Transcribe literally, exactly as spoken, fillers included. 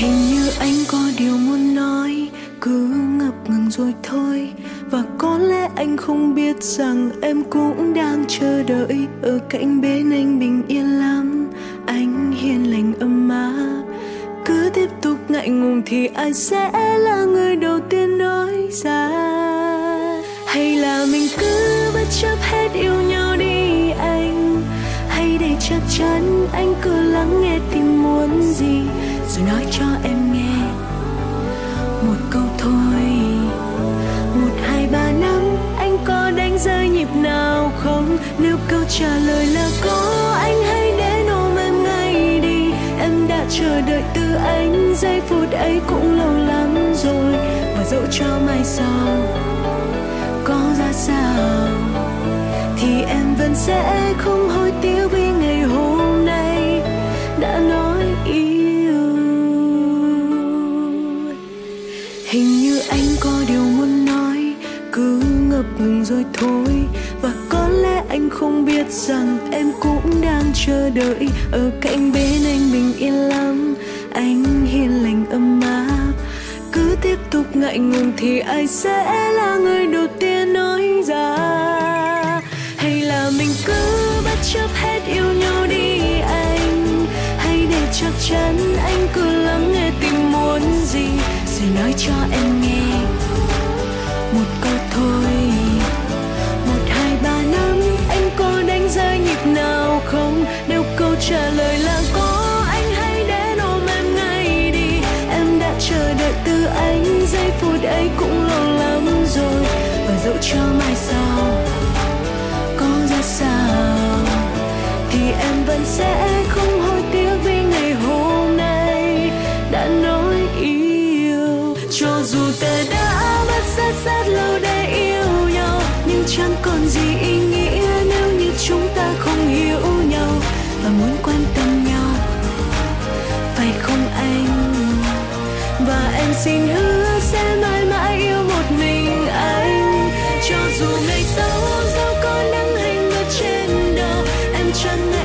Hình như anh có điều muốn nói, cứ ngập ngừng rồi thôi. Và có lẽ anh không biết rằng em cũng đang chờ đợi ở cạnh bên anh bình yên lắm. Anh hiền lành ấm áp, cứ tiếp tục ngại ngùng thì ai sẽ là người đầu tiên nói ra? Hay là mình cứ bất chấp hết yêu nhau đi anh? Hay để chắc chắn anh cứ lắng nghe tim muốn gì, rồi nói cho em nghe một câu thôi. Một hai ba năm anh có đánh rơi nhịp nào không? Nếu câu trả lời là có, anh hãy đến ôm em ngay đi. Em đã chờ đợi từ anh, giây phút ấy cũng lâu lắm rồi. Và dẫu cho mai sau có ra sao thì em vẫn sẽ không hối tiếc vì ngày hôm nay đã nói yêu. Hình như anh có điều muốn nói, cứ ngập ngừng rồi thôi. Và có lẽ anh không biết rằng em cũng đang chờ đợi ở cạnh bên anh bình yên lắm. Anh hiền lành ấm áp, cứ tiếp tục ngại ngùng thì ai sẽ là người đầu tiên nói ra? Hay là mình cứ bất chấp hết yêu nhau đi anh? Hay để chắc chắn anh cứ lắng nghe tim muốn gì, rồi nói cho em nghe một câu thôi. Một hai ba năm anh có đánh rơi nhịp nào không? Nếu câu trả lời là có, anh hãy đến ôm em ngay đi. Em đã chờ đợi từ anh, giây phút ấy cũng lâu lắm rồi. Và dẫu cho mai sau có ra sao thì em vẫn sẽ không hối tiếc vì ngày hôm nay đã nói yêu. Cho dù ta đã mất rất rất lâu để yêu nhau, nhưng chẳng còn gì ý nghĩa nếu như chúng ta không hiểu nhau và muốn quan tâm nhau, phải không anh? Và em xin hứa sẽ mãi mãi yêu một mình anh. Cho dù ngày sau dẫu có nắng hay mưa trên đầu, em chẳng